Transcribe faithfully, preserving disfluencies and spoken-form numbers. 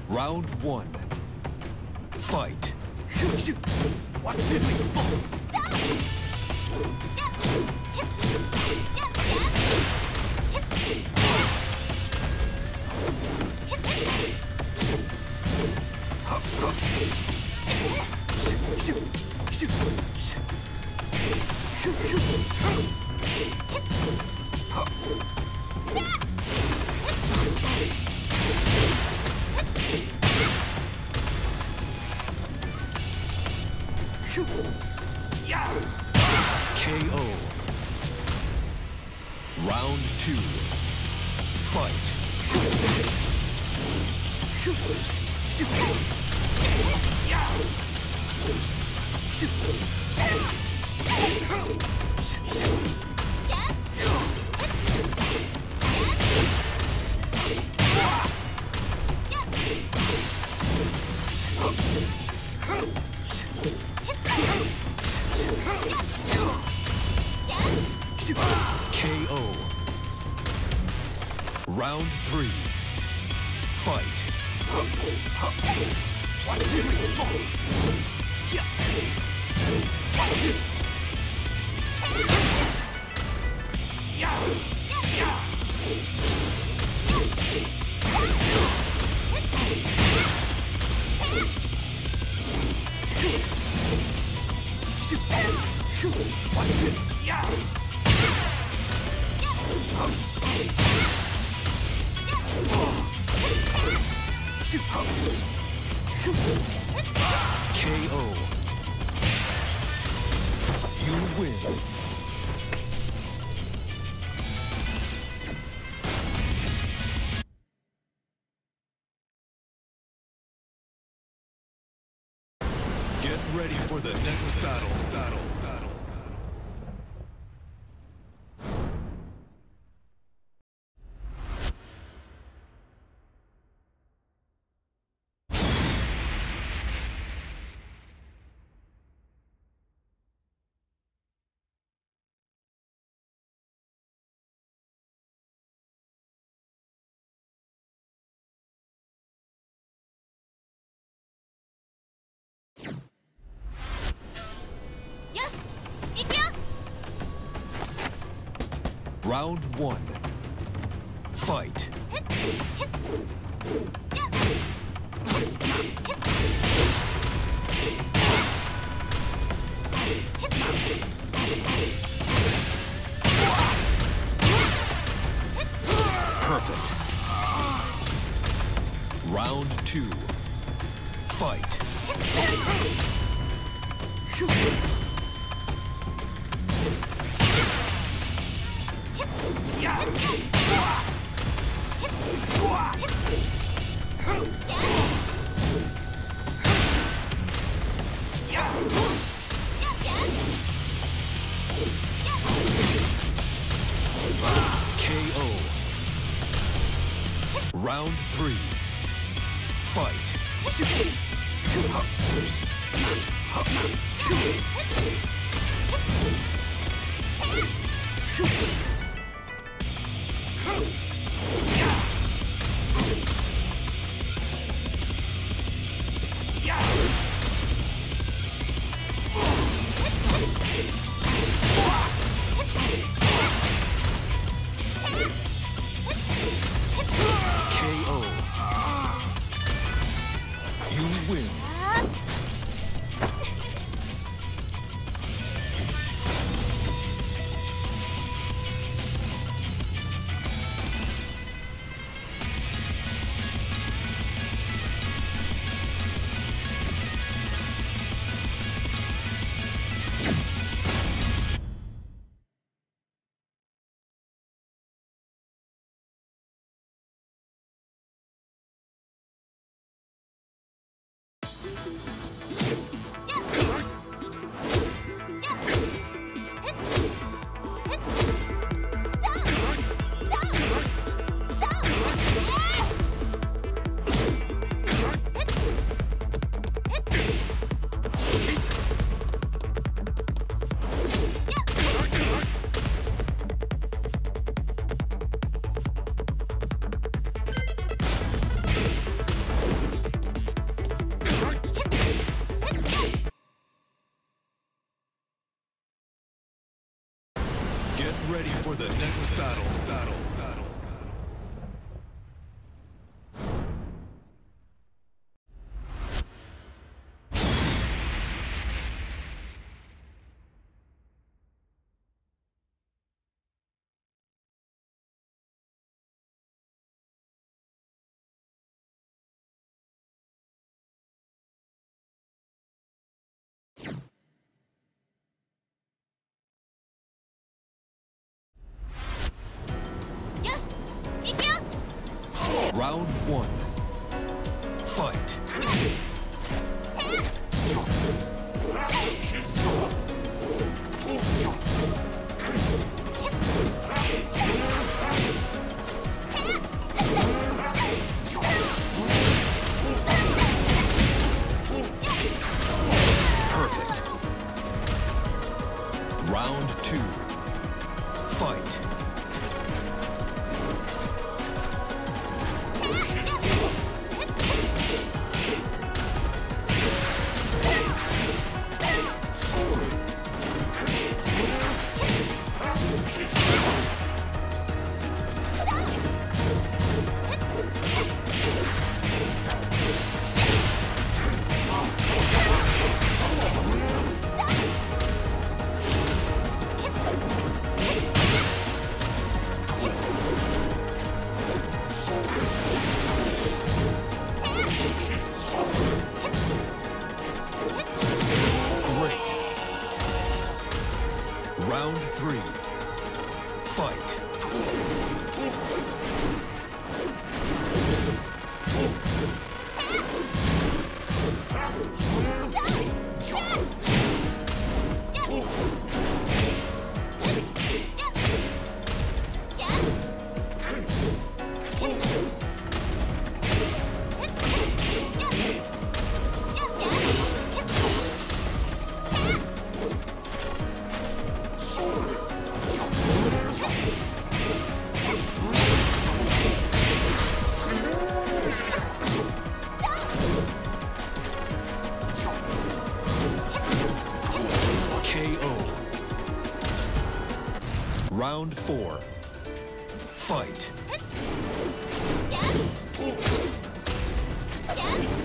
Round one. Fight. Shoot, shoot. One, two, three, four. Shoot, shoot, shoot, shoot, shoot. Shoot. Yeah. K O. Round two. Fight. Shoot. Shoot. Shoot. Yeah. Shoot. K O. Round three. Fight. One, two, three, four. Yeah. One, two. Yeah. Yeah. Shoot. Shoot. Shoot. One, two. Yeah. Shoot. Shoot. K O. You win. Get ready for the next battle. Battle. Battle. Round one. Fight. Perfect. Round two. Fight. Shoot. Yeah. K O. Round three. Fight. Shoot. Shoot. Shoot. Shoot. K O. You win. ready for the next battle. Battle. Battle. Round one. Fight. Perfect. Round two. Fight. Round three. Fight. Round four. Fight. Yeah. Yeah.